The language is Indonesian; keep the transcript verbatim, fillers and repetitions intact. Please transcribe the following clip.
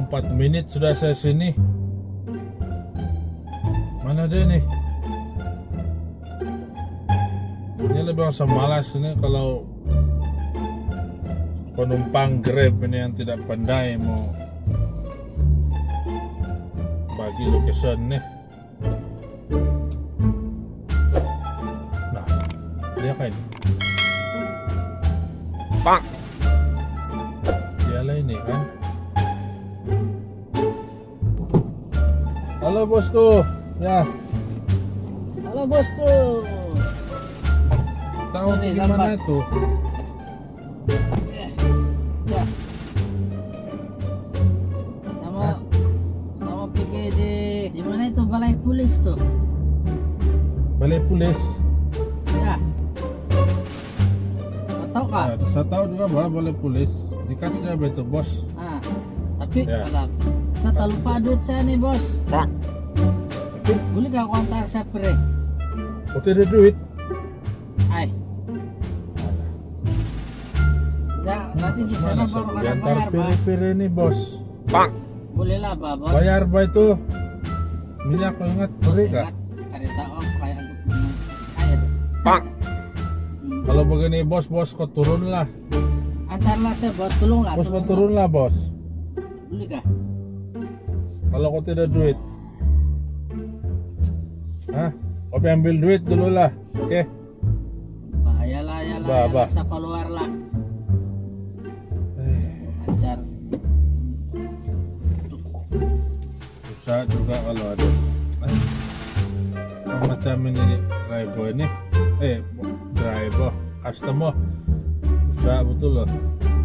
empat menit sudah saya sini. Mana dia nih? Ini lebih masa malas ini kalau penumpang Grab ini yang tidak pandai mau bagi location nih. Nah, dia kayak ini. Bang. Dialah ini kan. Halo bosku. Ya. Halo bosku. Tahu Ini gimana lambat. itu? Eh, ya. Sama Hah? sama pergi di di mana itu balai polis tuh? Balai polis. Ya. Kau tahu kah? Nah, saya tahu juga bahwa balai polis. Dekat saja itu bos. Ah, tapi Ya. alam, saya tak lupa duit saya nih bos. Tapi Boleh gak kau antar saya pergi? kau tidak ada duit. Ay. Enggak, nanti di sana Mana baru ada diantar bayar, Pak. piri-piri nih bos. Boleh lah, Pak, bos. Bayar bah itu minyak kau ingat beri kah? Ingat, ada tahu kayak air. Pak. Hmm. Kalau begini bos bos kau turun lah. Antarlah saya bos, tolong lah. Bos kau tolong turun lah bos. lah. Boleh kah? Kalau kau tidak duit, hah? Kau ambil duit dulu lah, oke? Bahayalah, yalah, Bah, yalah, bah. saya keluar lah. Eh, Ajar. susah juga kalau ada. Eh, oh, macam ini driver ini, eh driver, customer, susah betul loh.